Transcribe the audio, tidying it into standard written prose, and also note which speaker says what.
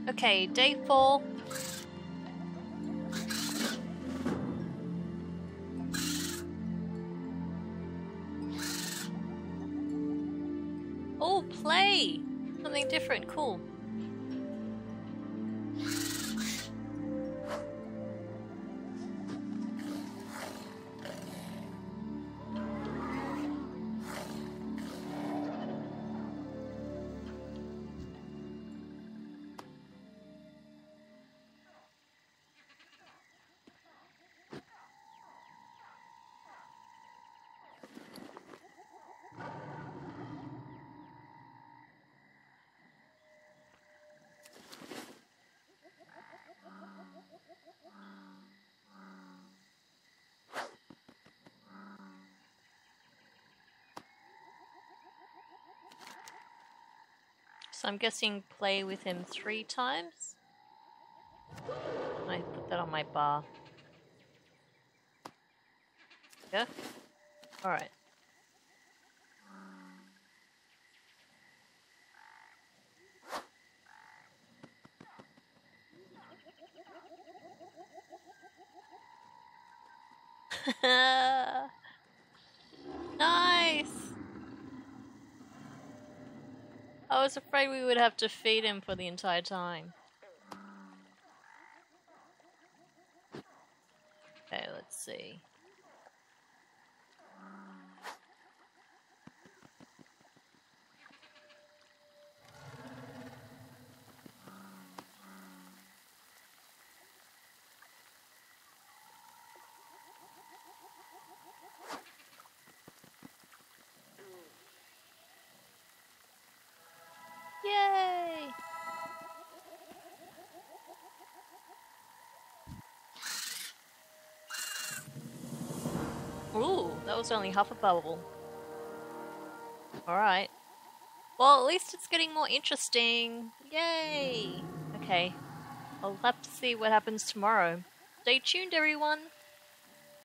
Speaker 1: Okay, day 4. Oh, play! Something different, cool. So I'm guessing play with him 3 times? I put that on my bar. Yeah? Alright. Nice! I was afraid we would have to feed him for the entire time. Okay, let's see. Yay! Ooh, that was only half a bubble. Alright. Well, at least it's getting more interesting. Yay! Okay. I'll have to see what happens tomorrow. Stay tuned, everyone!